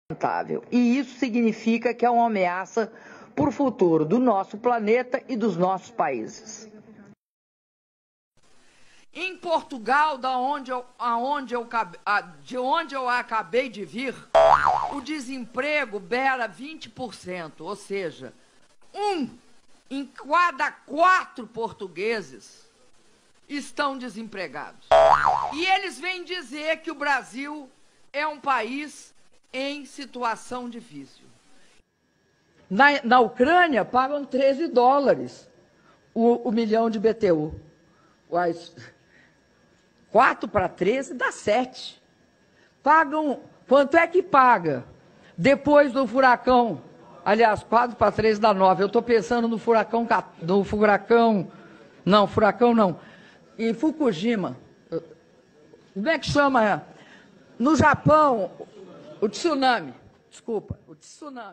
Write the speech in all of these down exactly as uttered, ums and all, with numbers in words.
sustentável. E isso significa que é uma ameaça para o futuro do nosso planeta e dos nossos países. Em Portugal, da onde eu, aonde eu, de onde eu acabei de vir, o desemprego beira vinte por cento, ou seja, um em cada quatro portugueses estão desempregados. E eles vêm dizer que o Brasil é um país em situação difícil. Na, na Ucrânia, pagam treze dólares o, o milhão de B T U. Uais, quatro para treze dá sete. Pagam, quanto é que paga? Depois do furacão, aliás, quatro para treze dá nove. Eu estou pensando no furacão, no furacão, não, furacão não, em Fukushima. Como é que chama? No Japão, o tsunami, desculpa, o tsunami.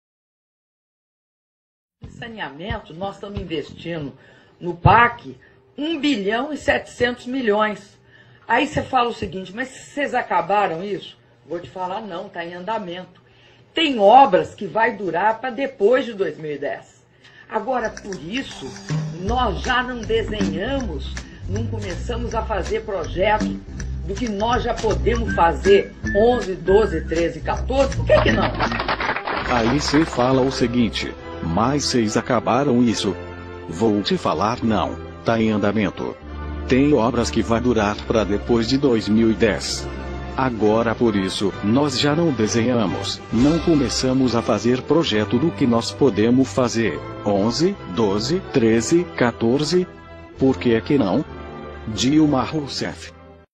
Em saneamento, nós estamos investindo no P A C um bilhão e setecentos milhões. Aí você fala o seguinte, mas vocês acabaram isso? Vou te falar, não, está em andamento. Tem obras que vai durar para depois de dois mil e dez. Agora, por isso, nós já não desenhamos, não começamos a fazer projetos do que nós já podemos fazer onze, doze, treze, quatorze, por que que não? Aí você fala o seguinte, mas vocês acabaram isso? Vou te falar, não, tá em andamento. Tem obras que vai durar para depois de dois mil e dez. Agora por isso, nós já não desenhamos, não começamos a fazer projeto do que nós podemos fazer, onze, doze, treze, quatorze, por que é que não? Dilma Rousseff.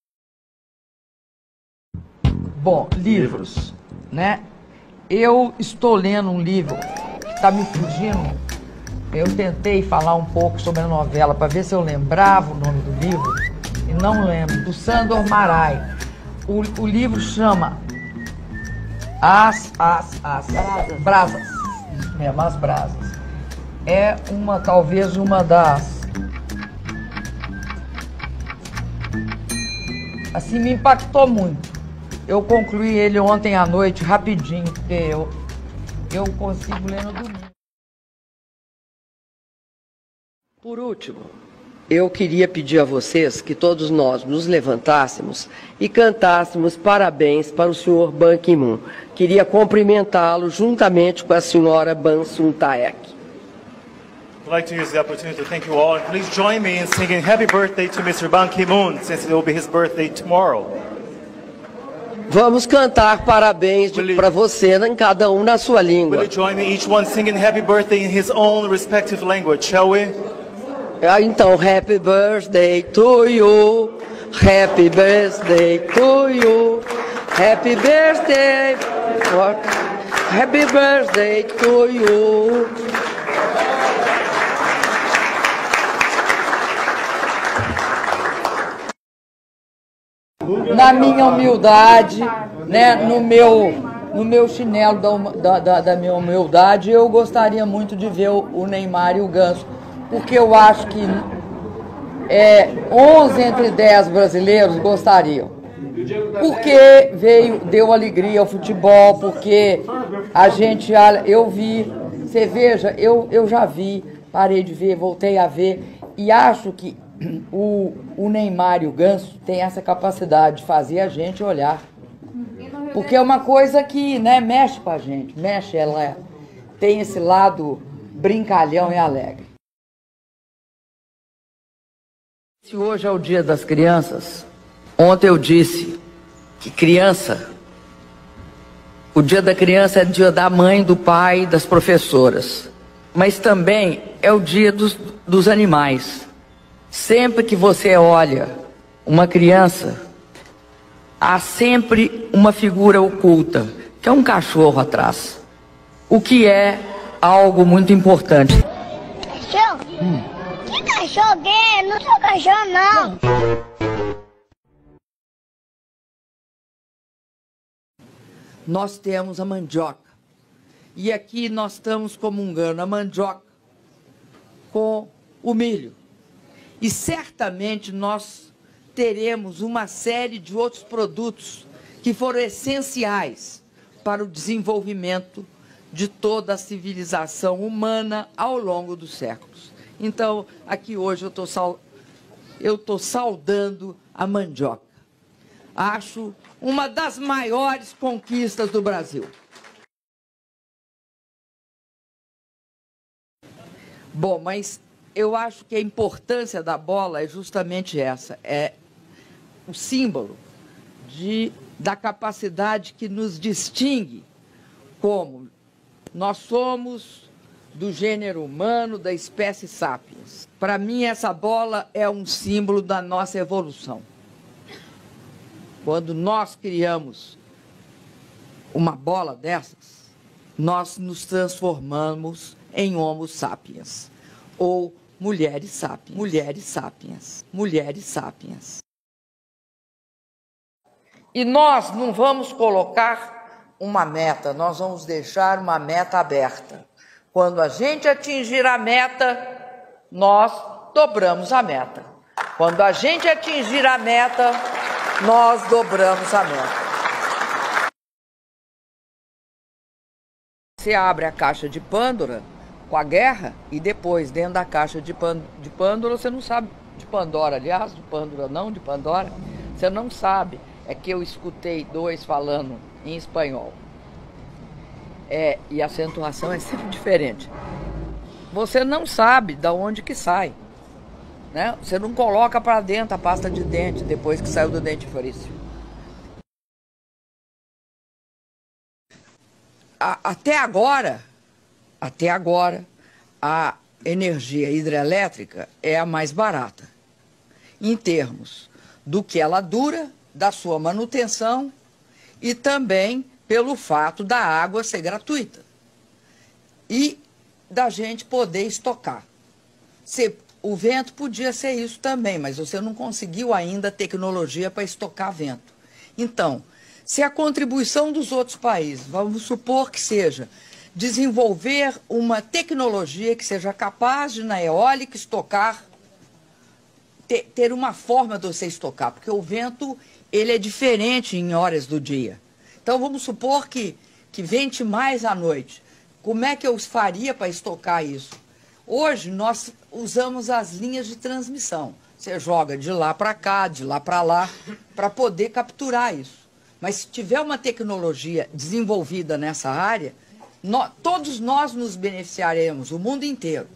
Bom, livros, né? Eu estou lendo um livro que está me fugindo. Eu tentei falar um pouco sobre a novela para ver se eu lembrava o nome do livro e não lembro. Do Sandor Marai. O, o livro chama As, As, As, Brasas. Brasas. Isso mesmo, As Brasas. É uma, talvez uma das... Assim, me impactou muito. Eu concluí ele ontem à noite, rapidinho, porque eu, eu consigo ler no domingo. Por último, eu queria pedir a vocês que todos nós nos levantássemos e cantássemos parabéns para o senhor Ban Ki-moon. Queria cumprimentá-lo juntamente com a senhora Ban Sun-taek. I'd like to use the opportunity to thank you all. Please join me in singing happy birthday to mister Ban Ki-moon, since it will be his birthday tomorrow. Vamos cantar parabéns para você, em cada um na sua língua. Will you join me, each one singing happy birthday in his own respective language, shall we? Ah, então, happy birthday to you, happy birthday to you, happy birthday, happy birthday to you. Na minha humildade, né, no meu, no meu chinelo da, da, da minha humildade, eu gostaria muito de ver o, o Neymar e o Ganso, porque eu acho que é, onze entre dez brasileiros gostariam. Porque veio, deu alegria ao futebol, porque a gente, eu vi, você veja, eu, eu já vi, parei de ver, voltei a ver, e acho que O, o Neymar e o Ganso têm essa capacidade de fazer a gente olhar. Porque é uma coisa que, né, mexe com a gente, mexe, ela tem esse lado brincalhão e alegre. Se hoje é o Dia das Crianças, ontem eu disse que criança, o Dia da Criança é o dia da mãe, do pai, das professoras. Mas também é o dia dos, dos animais. Sempre que você olha uma criança, há sempre uma figura oculta, que é um cachorro atrás. O que é algo muito importante. Cachorro? Hum. Que cachorro que é? Não sou cachorro, não. Nós temos a mandioca. E aqui nós estamos comungando a mandioca com o milho. E certamente nós teremos uma série de outros produtos que foram essenciais para o desenvolvimento de toda a civilização humana ao longo dos séculos. Então, aqui hoje eu estou sal... eu estou saudando a mandioca. Acho uma das maiores conquistas do Brasil. Bom, mas eu acho que a importância da bola é justamente essa, é o símbolo de, da capacidade que nos distingue como nós somos do gênero humano, da espécie sapiens. Para mim, essa bola é um símbolo da nossa evolução. Quando nós criamos uma bola dessas, nós nos transformamos em Homo sapiens, ou mulheres sapiens, mulheres sapiens, mulheres sapiens. E nós não vamos colocar uma meta, nós vamos deixar uma meta aberta. Quando a gente atingir a meta, nós dobramos a meta. Quando a gente atingir a meta, nós dobramos a meta. Você abre a caixa de Pandora com a guerra e depois, dentro da caixa de, Pan, de Pandora, você não sabe, de Pandora, aliás, de Pandora não, de Pandora, você não sabe. É que eu escutei dois falando em espanhol. É, e a acentuação é sempre diferente. Você não sabe de onde que sai. Né? Você não coloca para dentro a pasta de dente depois que saiu do dentifrício. A, até agora, até agora, a energia hidrelétrica é a mais barata, em termos do que ela dura, da sua manutenção e também pelo fato da água ser gratuita e da gente poder estocar. Se, o vento podia ser isso também, mas você não conseguiu ainda tecnologia para estocar vento. Então, se a contribuição dos outros países, vamos supor que seja desenvolver uma tecnologia que seja capaz de, na eólica, estocar, ter, ter uma forma de você estocar, porque o vento ele é diferente em horas do dia. Então, vamos supor que, que vente mais à noite. Como é que eu faria para estocar isso? Hoje, nós usamos as linhas de transmissão. Você joga de lá para cá, de lá para lá, para poder capturar isso. Mas se tiver uma tecnologia desenvolvida nessa área, nós, todos nós nos beneficiaremos, o mundo inteiro.